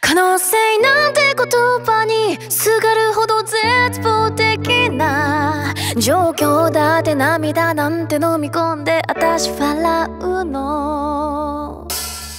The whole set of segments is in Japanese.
可能性なんて言葉にすがるほど絶望的な状況だって涙なんて飲み込んで私笑うの。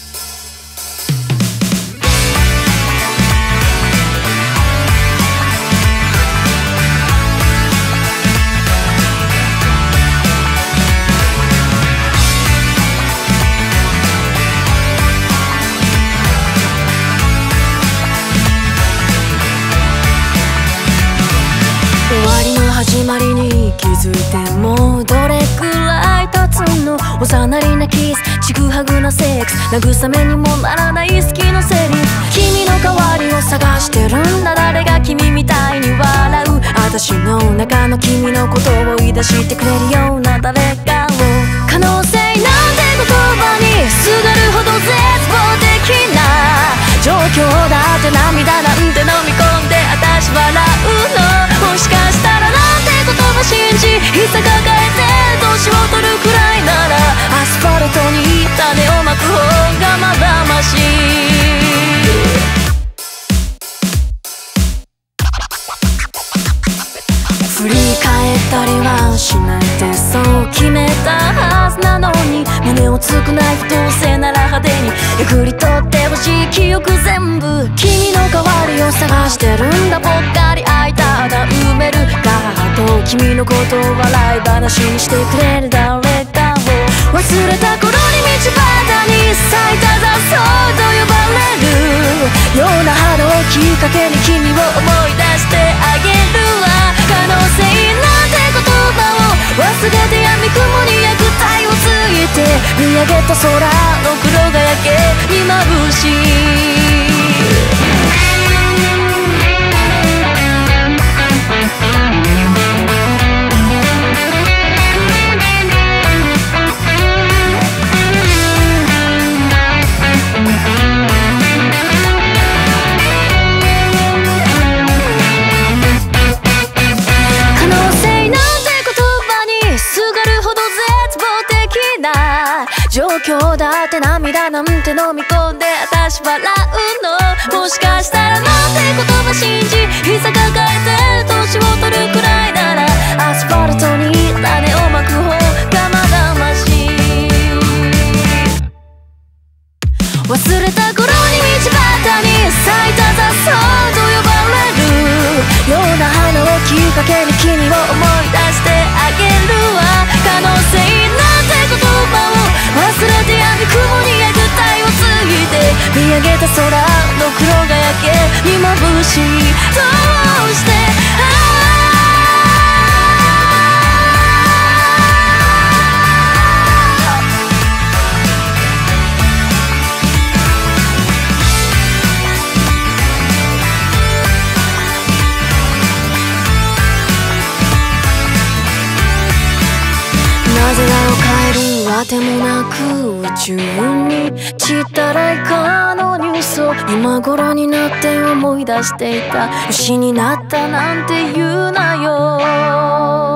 終わりの始まりに気づいてもどれくらい経つの。おざなりなキス、ちぐはぐなセックス、慰めにもならない好きのセリフ。君の代わりを探してるんだ、誰が君みたいに笑う。私の中の君のことを追い出してくれるような誰かを。可能性なんて言葉にすがるほど絶望的な状況だって涙なんて飲み込んで私笑うの。もしかしたらなんて言葉信じ膝抱えて年を取るくらいならアスファルトに種をまく方がまだまし。振り返ったりはしないってそう決めたはずなのに、胸をつくナイフどうせなら派手にえぐり取ってほしい記憶全部。君の代わりを探してるんだ、ぽっかり開いた穴埋めるかと。君のことを笑い話にしてくれる誰かを。忘れた頃に道端に咲いた雑草と呼ばれるような花をきっかけに君を思い出してあげるわ。可能性なんて言葉を忘れて闇雲に焼く太陽ついて見上げた空の黒が焼けに眩しい。状況だって涙なんて飲み込んで私笑うの。もしかしたらなんて言葉信じ膝抱えて年を取るくらいならアスファルトに種をまく方がまだまし。忘れた頃に道端に咲いた雑草と呼ばれるような花をきっかけに君を思い出してあげるわ。可能性なんて言葉を忘れて闇雲に焼く太陽ついて見上げた空の黒が焼けに眩しい。どうしてなぜだろう帰るあてもなく宇宙に散ったライカのニュースを今頃になって思い出していた。牛になったなんて言うなよ。